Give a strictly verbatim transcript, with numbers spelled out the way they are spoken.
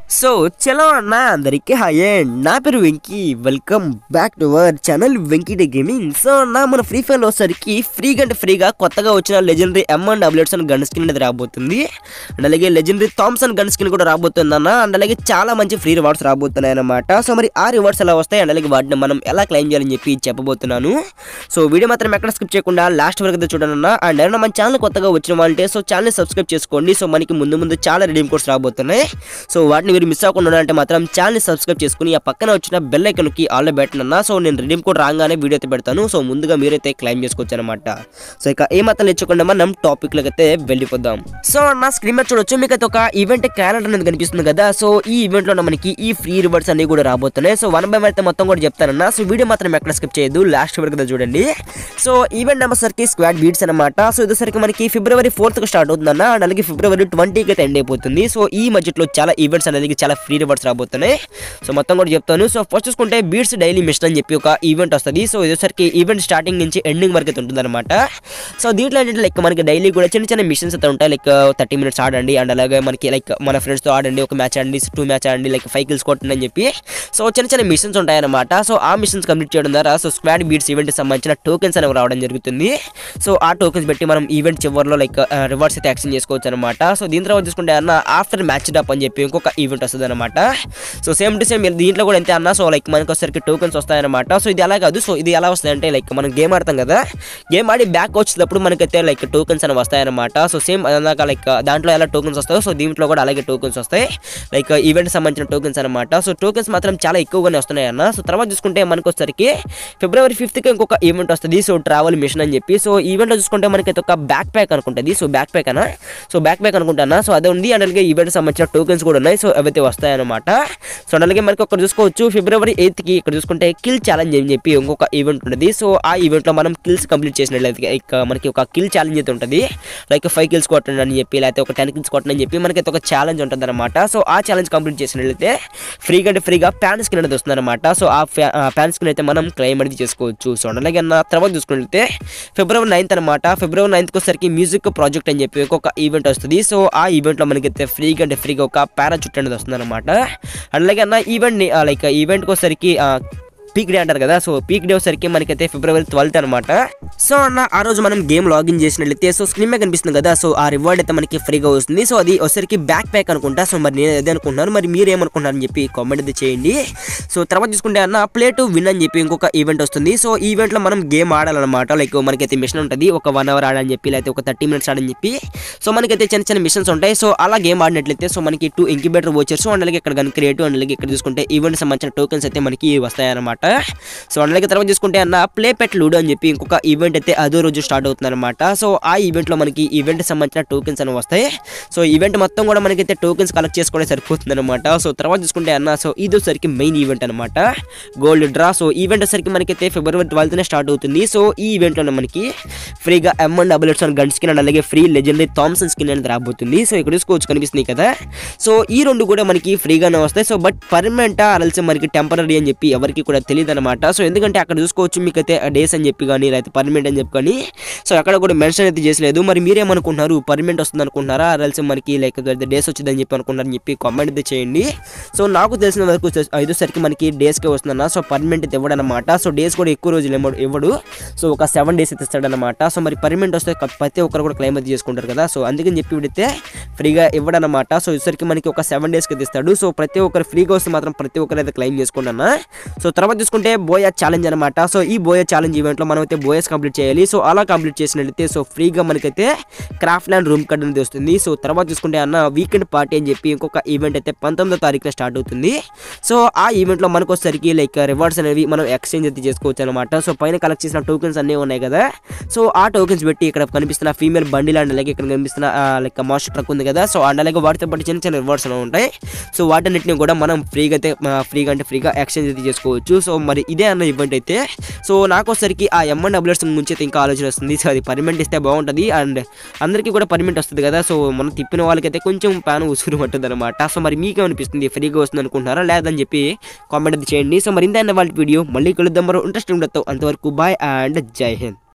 So చలో అన్న అందరికి హాయ్ అండ్ నా పేరు Venky. Welcome back to our channel Venky the gaming. So అన్న మన ఫ్రీ ఫైర్ లో వచ్చరికి ఫ్రీగా అంటే ఫ్రీగా కొత్తగా వచ్చిన legendary M and W S gun skin అనేది రాబోతుంది. అండ్ అలాగే లెజెండరీ థామ్సన్ గన్ స్కిన్ కూడా రాబోతుంది అన్న. అండ్ అలాగే చాలా మంచి ఫ్రీ రివార్డ్స్ రాబోతున్నాయి అన్నమాట. సో మరి ఆ రివార్డ్స్ ఎలా వస్తాయి అండ్ అలాగే వాటిని మనం ఎలా క్లెయిమ్ చేయాలని చెప్పి చెప్పబోతున్నాను. సో వీడియో మాత్రం ఎక్కడ స్కిప్ చేయకుండా లాస్ట్ వరకు అయితే చూడండి అన్న. అండ్ ఏమన్నా మన ఛానల్ కొత్తగా వచ్చిన వాళ్ళంటే సో ఛానల్ సబ్స్క్రైబ్ చేసుకోండి. సో మనకి ముందు ముందు చాలా రిడీమ్ కోడ్స్ రాబోతున్నాయి. సో వాటిని మీరు మిస్ అవ్వకుండా అంటే మాత్రం ఛానల్ సబ్స్క్రైబ్ చేసుకుని ఆ పక్కన వచ్చిన బెల్ ఐకాన్ కి ఆల్ బెటన్ అన్న. సో నేను రిడీమ్ కోడ్ రాగానే వీడియో అయితే పెడతాను. సో ముందుగా మీరైతే క్లెయిమ్ చేసుకోవచ్చు అనమాట. సో ఇక ఏ మాత్రం తెచ్చుకుండా మనం టాపిక్ లోకి అయితే వెళ్ళిపోదాం. సో నా స్క్రీన్ మీద చూడొచ్చు, మీకు అయితే ఒక ఈవెంట్ క్యాలెండర్ అనేది కనిపిస్తుంది కదా. సో ఈ ఈవెంట్ లో మనకి ఈ ఫ్రీ రివార్డ్స్ అన్ని కూడా రాబోతున్నాయి. సో వన్ బై వన్ అయితే మొత్తం కూడా చెప్తానన్నా. సో వీడియో మాత్రం ఎక్కడ స్కిప్ చేయదు, లాస్ట్ వరకు అయితే చూడండి. సో ఈవెంట్ నెంబర్ సరికి స్క్వాడ్ బీట్స్ అనమాట. సో ఇది సరికి మనకి ఫిబ్రవరి ఫోర్త్ కి స్టార్ట్ అవుతుందన్న. అండ్ అలాగే ఫిబ్రవరి ట్వంటీకి అయితే ఎండ్ అయిపోతుంది. సో ఈ మధ్యలో చాలా ఈవెంట్స్ అనేది చాలా ఫ్రీ రివార్డ్స్ రాబోతున్నాయి. సో మొత్తం కూడా చెప్తాను. సో ఫస్ట్ చూసుకుంటే బీట్స్ డైలీ మిషన్ అని చెప్పి ఒక ఈవెంట్ వస్తుంది. సో ఇదేసరికి ఈవెంట్ స్టార్టింగ్ నుంచి ఎండింగ్ వరకు అయితే ఉంటుంది అనమాట. సో దీంట్లో ఏంటంటే లైక్ మనకి డైలీ కూడా చిన్న చిన్న మిషన్స్ అయితే ఉంటాయి. లైక్ థర్టీ మినిట్స్ ఆడండి, అండ్ అలాగే మనకి లైక్ మన ఫ్రెండ్స్తో ఆడండి, ఒక మ్యాచ్ ఆడండి, టూ మ్యాచ్ ఆడండి, లైక్ ఫైవ్ కిల్స్ కొట్టండి అని చెప్పి సో చిన్న చిన్న మిషన్స్ ఉంటాయి అనమాట. సో ఆ మిషన్స్ కంప్లీట్ చేయడం ద్వారా సో స్క్వాడ్ బీట్స్ ఈవెంట్ సంబంధించిన టోకెన్స్ అనేవి రావడం జరుగుతుంది. సో ఆ టోకెన్స్ పెట్టి మనం ఈవెంట్ చివరిలో లైక్ రివార్డ్స్ అయితే యాక్షన్ చేసుకోవచ్చు అనమాట. సో దీని తర్వాత చూసుకుంటే అన్న ఆఫ్టర్ మ్యాచ్ డప్ అని చెప్పి ఇంకొక ఈవెంట్ వస్తుంది అనమాట. సో సేమ్ టు సేమ్ దీంట్లో కూడా అంతే అన్న. సో లైక్ మనకు వచ్చేసరికి టోకెన్స్ వస్తాయన్నమాట. సో ఇది అలా కాదు. సో ఇది ఎలా వస్తాయంటే లైక్ మనం గేమ్ ఆడతాం కదా, గేమ్ ఆడి బ్యాక్ వచ్చేటప్పుడు మనకైతే లైక్ టోకెన్స్ అనేవి వస్తాయన్నమాట. సో సేమ్ అదాక లైక్ దాంట్లో ఎలా టోకెన్స్ వస్తాయో సో దీంట్లో కూడా అలాగే టోకెన్స్ వస్తాయి, లైక్ ఈవెంట్ సంబంధించిన టోకెన్స్ అనమాట. సో టోకెన్స్ మాత్రం చాలా ఎక్కువగానే వస్తున్నాయి అన్న. సో తర్వాత చూసుకుంటే మనకు వచ్చేసరికి ఫిబ్రవరి ఫిఫ్త్కి ఇంకొక ఈవెంట్ వస్తుంది. సో ట్రావెల్ మిషన్ అని చెప్పి సో ఈవెంట్లో చూసుకుంటే మనకైతే ఒక బ్యాక్ ప్యాక్ అనుకుంటుంది. సో బ్యాక్ ప్యాక్ అన్న, సో బ్యాక్ ప్యాక్ అనుకుంటానా. సో అదే ఉంది. అండ్ అలాగే ఈవెంట్ సంబంధించిన టోకెన్స్ కూడా ఉన్నాయి. సో అవైతే వస్తాయన్నమాట. సో అలాగే మనకి ఒకటి చూసుకోవచ్చు ఫిబ్రవరి ఎయిత్ కి ఇక్కడ చూసుకుంటే కిల్ ఛాలెంజ్ అని చెప్పి ఇంకొక ఈవెంట్ ఉంటుంది. సో ఆ ఈవెంట్ లో మనం కిల్స్ కంప్లీట్ చేసినట్లయితే ఇక మనకి ఒక కిల్ ఛాలెంజ్ అయితే ఉంటుంది. లైక్ ఫైవ్ కిల్స్ కొట్టండి అని చెప్పి, లేకపోతే ఒక టెన్ కిల్స్ కొట్టండి అని చెప్పి మనకైతే ఒక ఛాలెంజ్ ఉంటుంది అనమాట. సో ఆ ఛాలెంజ్ కంప్లీట్ చేసినట్లయితే ఫ్రీగా అంటే ఫ్రీగా ప్యాన్ స్కిన్ అనేది వస్తుంది అనమాట. సో ఆ ప్యాన్ స్కిన్ అయితే మనం క్లెయిమ్ అనేది చేసుకోవచ్చు. సో అలాగే అన్న తర్వాత చూసుకుంటే ఫిబ్రవరి నైన్త్ అనమాట. ఫిబ్రవరి నైన్త్కి వచ్చేసరికి మ్యూజిక్ ప్రాజెక్ట్ అని చెప్పి ఒక ఈవెంట్ వస్తుంది. సో ఆ ఈవెంట్ లో మనకైతే ఫ్రీగా అంటే ఫ్రీగా ఒక పారాచూట్ అనేది వస్తుంది అనమాట. అలాగే అన్న ఈవెంట్ లైక్ ఈవెంట్కి వచ్చేసరికి పీక్ డే అంటారు కదా. సో పీక్ డే వచ్చేసరికి మనకైతే ఫిబ్రవరి ట్వెల్త్ అనమాట. సో అన్న ఆ రోజు మనం గేమ్ లాగిన్ చేసినట్లయితే సో స్క్రీన్ మీద కనిపిస్తుంది కదా. సో ఆ రివార్డ్ అయితే మనకి ఫ్రీగా వస్తుంది. సో అది వచ్చేసరికి బ్యాక్ ప్యాక్ అనుకుంటా. సో మరి నేను అదే అనుకుంటున్నాను, మరి మీరు ఏమనుకుంటున్నారని చెప్పి కామెంట్ అయితే చేయండి. సో తర్వాత చూసుకుంటే అన్న ప్లే టు విన్ అని చెప్పి ఇంకొక ఈవెంట్ వస్తుంది. సో ఈ ఈవెంట్లో మనం గేమ్ ఆడాలన్నమాట. లైక్ మనకైతే మిషన్ ఉంటుంది, ఒక వన్ అవర్ ఆడని చెప్పి, లేకపోతే ఒక థర్టీ మినిట్స్ ఆడని చెప్పి సో మనకైతే చిన్న చిన్న మిషన్స్ ఉంటాయి. సో అలా గేమ్ ఆడినట్లయితే సో మనకి టూ ఇంక్యుబేటర్ వచ్చర్స్, అండ్ అలాగే ఇక్కడ గన్ క్రియేట్, అండ్ అలాగే ఇక్కడ చూసుకుంటే ఈవెంట్ సంబంధించిన టోకెన్స్ అయితే మనకి వస్తాయన్నమాట. సో అలాగే తర్వాత చూసుకుంటే అన్న ప్లే పెట్ లూడో అని చెప్పి ఇంకొక ఈవెంట్ అయితే అదో రోజు స్టార్ట్ అవుతుంది అనమాట. సో ఆ ఈవెంట్ లో మనకి ఈవెంట్ సంబంధించిన టోకెన్స్ అనేవి వస్తాయి. సో ఈవెంట్ మొత్తం కూడా మనకైతే టోకెన్స్ కలెక్ట్ చేసుకోవడం సరిపోతుంది అనమాట. సో తర్వాత చూసుకుంటే అన్న సో ఇది వచ్చరికి మెయిన్ ఈవెంట్ అనమాట, గోల్డ్ డ్రా. సో ఈవెంట్ వచ్చరికి మనకైతే ఫిబ్రవరి ట్వెల్త్ స్టార్ట్ అవుతుంది. సో ఈ ఈవెంట్ లో మనకి ఫ్రీగా M and double eights gun skin, and అలాగే ఫ్రీ లెజెండరీ థామ్సన్ స్కిన్ అనేది రాబోతుంది. సో ఇక్కడ చూసుకోవచ్చు కనిపిస్తుంది కదా. సో ఈ రెండు కూడా మనకి ఫ్రీగానే వస్తాయి. సో బట్ పర్మనెంటా అలసి మనకి టెంపరీ అని చెప్పి ఎవరికి కూడా తెలియదు అనమాట. సో ఎందుకంటే అక్కడ చూసుకోవచ్చు మీకైతే డేస్ అని చెప్పి కానీ లేకపోతే పర్మనెంట్ అని చెప్పి కానీ సో అక్కడ కూడా మెన్షన్ అయితే చేసలేదు. మరి మీరేమనుకుంటున్నారు, పర్మనెంట్ వస్తుంది అనుకుంటున్నారా, అరల్సి మనకి లైక్ డేస్ వచ్చిందని చెప్పి అనుకుంటారని చెప్పి కామెంట్ అయితే చేయండి. సో నాకు తెలిసిన వరకు ఐదుసరికి మనకి డేస్కే వస్తుందన్న. సో పర్మనెంట్ అయితే ఇవ్వడనమాట. సో డేస్ కూడా ఎక్కువ రోజులు ఇవ్వడు. సో ఒక సెవెన్ డేస్ అయితే ఇస్తాడనమాట. సో మరి పర్మనెంట్ వస్తే ప్రతి ఒక్కరు కూడా క్లెయిమ్ అయితే చేసుకుంటారు కదా. సో అందుకని చెప్పి విడితే ఫ్రీగా ఇవ్వడనమాట. సో ఇసరికి మనకి ఒక సెవెన్ డేస్కి అయితే ఇస్తాడు. సో ప్రతి ఒక్కరు ఫ్రీగా వస్తే మాత్రం ప్రతి ఒక్కరు అయితే క్లెయిమ్ చేసుకుంటున్నా. సో తర్వాత చూసుకుంటే బోయా ఛాలెంజ్ అనమాట. సో ఈ బోయా ఛాలెంజ్ ఈవెంట్ లో మనం అయితే బోయస్ కంప్లీట్ చేయాలి. సో అలా కంప్లీట్ చేసినట్లయితే సో ఫ్రీగా మనకైతే క్రాఫ్ట్ ల్యాండ్ రూమ్ కార్డ్ అనేది వస్తుంది. సో తర్వాత చూసుకుంటే అన్న వీకెండ్ పార్టీ అని చెప్పి ఇంకొక ఈవెంట్ అయితే పంతొమ్మిదో తారీఖున స్టార్ట్ అవుతుంది. సో ఆ ఈవెంట్ లో మనకు వచ్చేసరికి లైక్ రివార్డ్స్ అనేవి మనం ఎక్స్చేంజ్ అయితే చేసుకోవచ్చు అనమాట. సో పైన కలెక్ట్ చేసిన టోకెన్స్ అన్నీ ఉన్నాయి కదా. సో ఆ టోకెన్స్ పెట్టి ఇక్కడ కనిపిస్తున్న ఫీమేల్ బండిల్, అండ్ అలాగే ఇక్కడ కనిపిస్తున్న లైక్ మాస్టర్ ట్రక్ ఉంది కదా. సో అండ్ అలాగే వాటితో పాటు చిన్న చిన్న రివార్డ్స్ అనేవి ఉంటాయి. సో వాటన్నిటిని కూడా మనం ఫ్రీగా అయితే ఫ్రీగా అంటే ఫ్రీగా ఎక్స్చేంజ్ అయితే చేసుకోవచ్చు. సో మరి ఇదే అన్న ఈవెంట్ అయితే. సో నాకు వచ్చరికి ఆ ఎం అండ్ డబ్ల్యూఎస్ నుంచి అయితే ఇంకా ఆలోచన వస్తుంది. సో అది పర్మనెంట్ ఇస్తే బాగుంటుంది, అండ్ అందరికీ కూడా పర్మనెంట్ వస్తుంది కదా. సో మనం తిప్పిన వాళ్ళకైతే కొంచెం ప్యాన్ ఉసురు పట్టుతుంది అనమాట. సో మరి మీకేమనిపిస్తుంది, ఫ్రీగా వస్తుంది అనుకుంటున్నారా లేదని చెప్పి కామెంట్ అయితే చేయండి. సో మరి ఇంత వాళ్ళ వీడియో మళ్ళీ కలుద్దాం మరో ఇంట్రెస్టింగ్ ఉండదు. అంతవరకు బాయ్ అండ్ జై హింద్.